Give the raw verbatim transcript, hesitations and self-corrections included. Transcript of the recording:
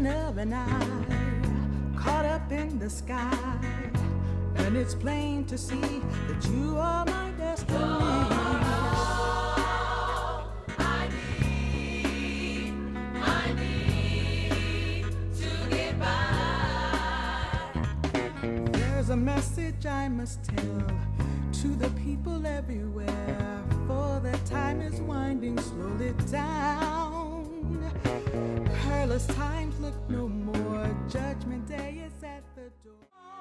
twinkling of an eye, caught up in the sky, and it's plain to see that you are my destiny. Oh, I need, I need to get by. There's a message I must tell to the people everywhere, for their time is winding slowly down. Perilous times look no more, Judgment Day is at the door.